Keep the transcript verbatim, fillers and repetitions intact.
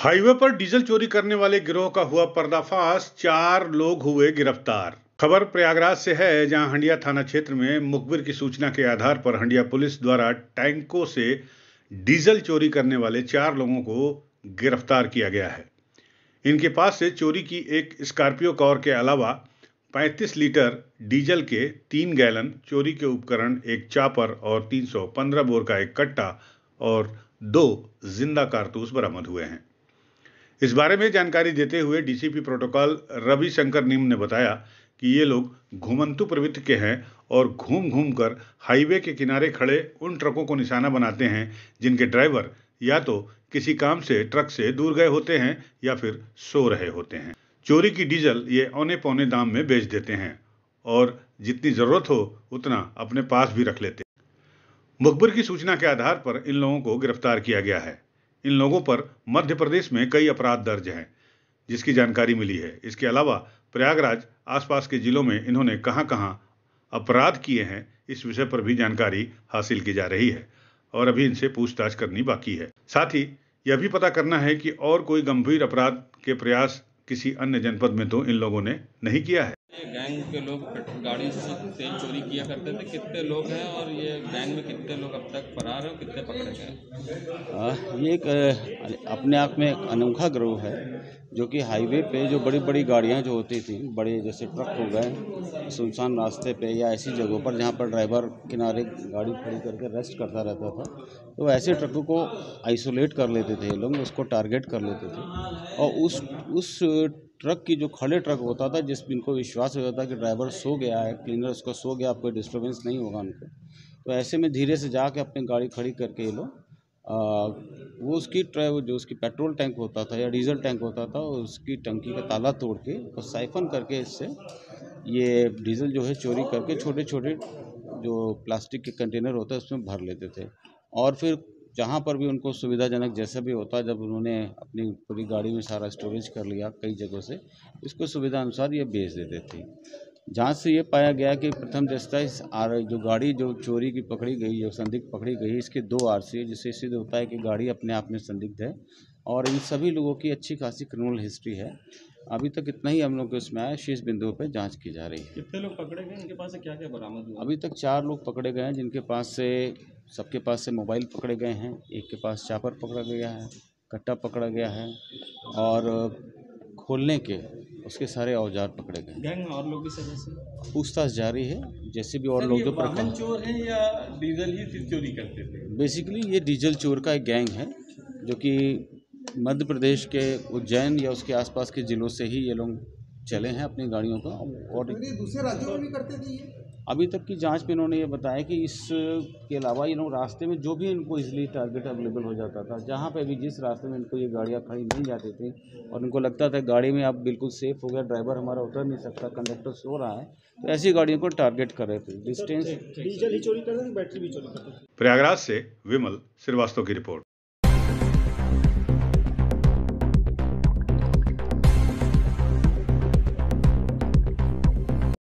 Highway पर diesel चोरी करने वाले गिरोह का हुआ पर्दाफाश, चार लोग हुए गिरफ्तार। खबर प्रयागराज से है, जहां हंडिया थाना क्षेत्र में मुखबिर की सूचना के आधार पर हंडिया पुलिस द्वारा टैंकों से डीजल चोरी करने वाले चार लोगों को गिरफ्तार किया गया है। इनके पास से चोरी की एक स्कॉर्पियो कार के अलावा पैंतीस लीटर डीजल के तीन गैलन, चोरी के उपकरण, एक चापर और तीन सौ पंद्रह बोर का एक कट्टा और दो जिंदा कारतूस बरामद हुए हैं। इस बारे में जानकारी देते हुए डीसीपी प्रोटोकॉल रवि शंकर नीम ने बताया कि ये लोग घुमंतु प्रवृत्ति के हैं और घूम घूम कर हाईवे के किनारे खड़े उन ट्रकों को निशाना बनाते हैं जिनके ड्राइवर या तो किसी काम से ट्रक से दूर गए होते हैं या फिर सो रहे होते हैं। चोरी की डीजल ये औने पौने दाम में बेच देते हैं और जितनी जरूरत हो उतना अपने पास भी रख लेते हैं। मुखबिर की सूचना के आधार पर इन लोगों को गिरफ्तार किया गया है। इन लोगों पर मध्य प्रदेश में कई अपराध दर्ज हैं, जिसकी जानकारी मिली है। इसके अलावा प्रयागराज आसपास के जिलों में इन्होंने कहां कहां अपराध किए हैं, इस विषय पर भी जानकारी हासिल की जा रही है और अभी इनसे पूछताछ करनी बाकी है। साथ ही यह भी पता करना है कि और कोई गंभीर अपराध के प्रयास किसी अन्य जनपद में तो इन लोगों ने नहीं किया है। गैंग के लोग गाड़ी से तेल चोरी किया करते थे, कितने लोग हैं और ये गैंग में कितने लोग अब तक फरार हैं, कितने पकड़े गए? ये एक अ, अपने आप में एक अनोखा गिरोह है जो कि हाईवे पे जो बड़ी बड़ी गाड़ियां जो होती थी, बड़े जैसे ट्रक हो गए, सुनसान रास्ते पे या ऐसी जगहों पर जहां पर ड्राइवर किनारे गाड़ी खड़ी करके रेस्ट करता रहता था, तो ऐसे ट्रकों को आइसोलेट कर लेते थे लोग, उसको टारगेट कर लेते थे और उस उस ट्रक की जो खड़े ट्रक होता था, जिस इनको विश्वास होता था कि ड्राइवर सो गया है, क्लीनर उसको सो गया, कोई डिस्टर्बेंस नहीं होगा उनको, तो ऐसे में धीरे से जाके अपनी गाड़ी खड़ी करके ये लोग वो उसकी जो उसकी पेट्रोल टैंक होता था या डीजल टैंक होता था, उसकी टंकी का ताला तोड़ के और साइफन करके इससे ये डीजल जो है चोरी करके छोटे छोटे जो प्लास्टिक के कंटेनर होता है उसमें भर लेते थे और फिर जहाँ पर भी उनको सुविधाजनक जैसा भी होता, जब उन्होंने अपनी पूरी गाड़ी में सारा स्टोरेज कर लिया कई जगहों से, इसको सुविधा अनुसार ये बेच देते थे। जांच से ये पाया गया कि प्रथम दस्ता इस आर जो गाड़ी जो चोरी की पकड़ी गई, जो संदिग्ध पकड़ी गई, इसके दो आरसी है, जिससे सिद्ध होता है कि गाड़ी अपने आप में संदिग्ध है और इन सभी लोगों की अच्छी खासी क्रिमिनल हिस्ट्री है। अभी तक इतना ही हम लोग को इसमें आया, शेष बिंदुओं पर जांच की जा रही है। कितने लोग पकड़े गए, इनके पास से क्या क्या बरामद हुआ? अभी तक चार लोग पकड़े गए हैं, जिनके पास से सबके पास से मोबाइल पकड़े गए हैं, एक के पास चापर पकड़ा गया है, कट्टा पकड़ा गया है और खोलने के उसके सारे औजार पकड़े गए। गैंग में और लोग भी सदस्य? पूछताछ जारी है, जैसे भी और लोग जो वाहन चोर हैं या डीजल ही चोरी करते थे? बेसिकली ये डीजल चोर का एक गैंग है जो कि मध्य प्रदेश के उज्जैन या उसके आसपास के ज़िलों से ही ये लोग चले हैं अपनी गाड़ियों का और दूसरे राज्यों में भी करते थे ये। अभी तक की जांच में इन्होंने ये बताया कि इसके अलावा ये लोग रास्ते में जो भी इनको इजीली टारगेट अवेलेबल हो जाता था, जहाँ पे भी जिस रास्ते में इनको ये गाड़ियाँ खड़ी मिल जाती थी और इनको लगता था गाड़ी में अब बिल्कुल सेफ हो गया, ड्राइवर हमारा उतर नहीं सकता, कंडक्टर सो रहा है, तो ऐसी गाड़ियों को टारगेट कर रहे थे। डिस्टेंस डीजल ही चोरी करते थे, बैटरी भी चोरी करते थे। प्रयागराज से विमल श्रीवास्तव की रिपोर्ट।